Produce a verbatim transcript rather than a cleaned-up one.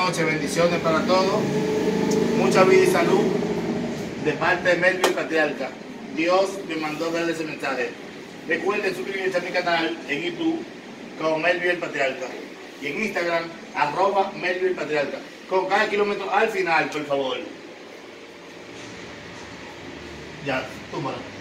noches, bendiciones para todos. Mucha vida y salud de parte de Melvin el Patriarca. Dios me mandó darle ese mensaje. Recuerden suscribirse a mi canal en YouTube como Melvin el Patriarca y en Instagram arroba Melvin el Patriarca. Con cada kilómetro al final, por favor. Ya, túmala.